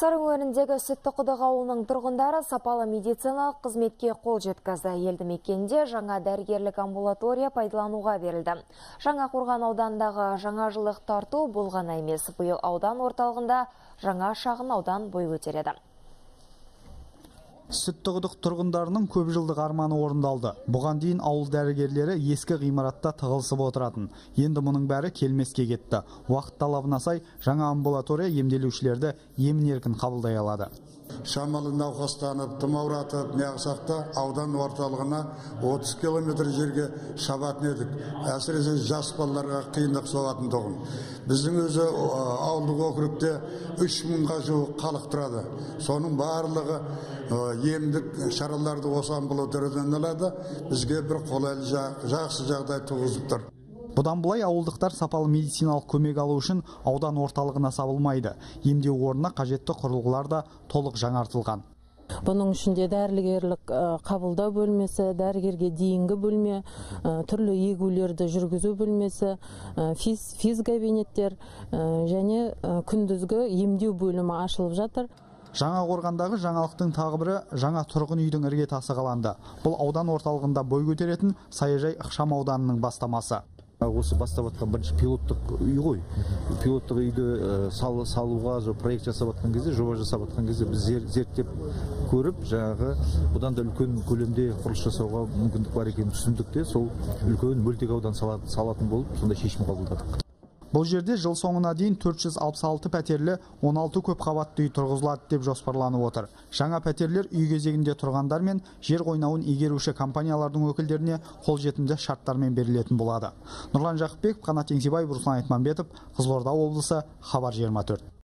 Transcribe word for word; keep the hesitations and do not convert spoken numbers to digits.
Сыр өңіріндегі Сүтті Құдық ауылының тұрғындары сапалы медициналық қызметке қол жеткізді. Елді мекенде жаңа дәрігерлік амбулатория пайдалануға берілді. Жаңа Қорған аудандағы жаңа жылдық тарту болған емес. Биыл аудан орталығында жаңа шағын аудан бой көтереді. Сүтті Құдық тұрғындарының көп жылдық арманы орындалды. Бұған дейін ауыл дәрігерлері ескі ғимаратта тығылысып отыратын. Енді мұның бәрі келмеске кетті. Уақыт талабына сай жаңа амбулатория емделушілерді емін-еркін қабылдай алады. Шамалы науқастанып, тымауратып, неғысақта аудан орталығына отыз километр жерге шабатын едік. Әсіресе жас балаларға қиындық соғатын тұғын. Біздің өзі ауылдық округте үш мыңға жуық халық тұрады. Соның барлығы емдік шараларды осы амбулаториядан алады. Бізге бір қолайлы жақсы жағдай туғызып тұр. Бұдан бұлай ауылдықтар сапалы медициналық көмек алу үшін аудан орталығына сабылмайды. Емдеу орнына қажетті құрылғылар да толық жаңартылған. Бұның ішінде дәрігерлік қабылдау бөлмесі, дәрігерге дейінгі бөлме, түрлі егулерді жүргізу бөлмесі, физ, физ кабинеттер және күндізгі емдеу бөлімі ашылып жатыр. Жаңа Қорғандағы жаңалықтың тағы бірі жаңа тұрғын үйдің іргетасы қаланды. Бұл аудан орталығында бой көтеретін Саяжай ықшам ауданының бастамасы. Осы бастап жатқан бірінші пилоттық үй ғой. Пилоттық үйді салуға проект жасап жатқан кезде, жоба жасап жатқан кезде біз зерттеп көріп, жаңағы бұдан да үлкен көлемде құрылыс жасауға мүмкіндік бар екенін түсіндік те, сол үлкен мөлтек аудан салатын болып, сондай шешім қабылдадық. Бұл жерде жыл соңына дейін төрт жүз алпыс алты пәтерлі он алты көп қабатты үй тұрғызылады деп жоспарланып отыр. Жаңа пәтерлер үй кезегінде тұрғандар мен жер қойнауын игеруші компаниялардың өкілдеріне қолжетімді шарттармен берілетін болады. Нұрлан Жақыпбеков, Қанат Еңсебаев, Руслан Айтманбетов, Қызылорда облысы, Хабар жиырма төрт.